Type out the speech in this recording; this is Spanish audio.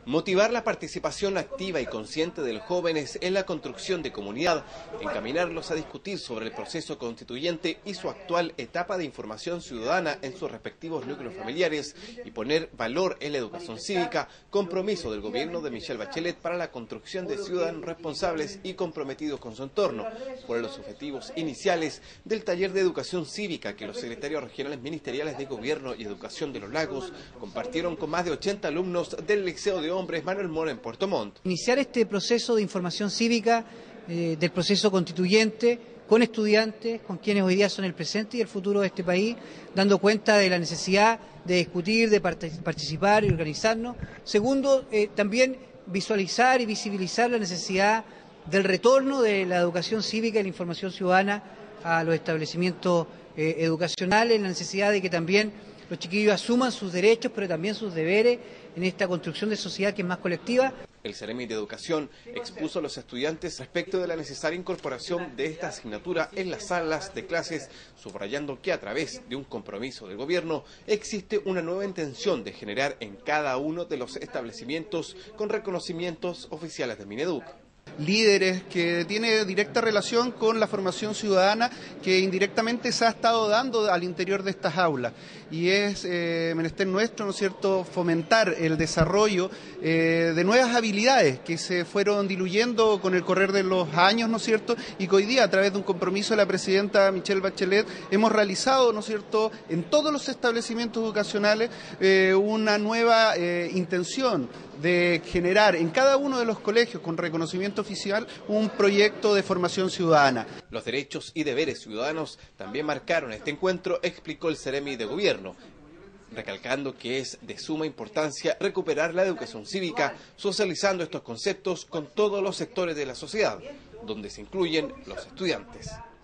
Motivar la participación activa y consciente de los jóvenes en la construcción de comunidad, encaminarlos a discutir sobre el proceso constituyente y su actual etapa de información ciudadana en sus respectivos núcleos familiares y poner valor en la educación cívica, compromiso del gobierno de Michelle Bachelet para la construcción de ciudadanos responsables y comprometidos con su entorno, fueron los objetivos iniciales del taller de educación cívica que los secretarios regionales ministeriales de Gobierno y Educación de los Lagos compartieron con más de 80 alumnos del Liceo de Hombres Manuel Mora en Puerto Montt. Iniciar este proceso de información cívica del proceso constituyente con estudiantes, con quienes hoy día son el presente y el futuro de este país, dando cuenta de la necesidad de discutir, de participar y organizarnos. Segundo, también visualizar y visibilizar la necesidad del retorno de la educación cívica y la información ciudadana a los establecimientos educacionales, la necesidad de que también los chiquillos asuman sus derechos, pero también sus deberes en esta construcción de sociedad que es más colectiva. El Ceremi de Educación expuso a los estudiantes respecto de la necesaria incorporación de esta asignatura en las salas de clases, subrayando que a través de un compromiso del gobierno existe una nueva intención de generar en cada uno de los establecimientos con reconocimientos oficiales de Mineduc. Líderes, que tiene directa relación con la formación ciudadana que indirectamente se ha estado dando al interior de estas aulas. Y es menester nuestro, ¿no es cierto?, fomentar el desarrollo de nuevas habilidades que se fueron diluyendo con el correr de los años, ¿no es cierto?, y que hoy día, a través de un compromiso de la presidenta Michelle Bachelet, hemos realizado, ¿no es cierto?, en todos los establecimientos educacionales una nueva intención de generar en cada uno de los colegios con reconocimiento oficial un proyecto de formación ciudadana. Los derechos y deberes ciudadanos también marcaron este encuentro, explicó el Ceremi de Gobierno, recalcando que es de suma importancia recuperar la educación cívica, socializando estos conceptos con todos los sectores de la sociedad, donde se incluyen los estudiantes.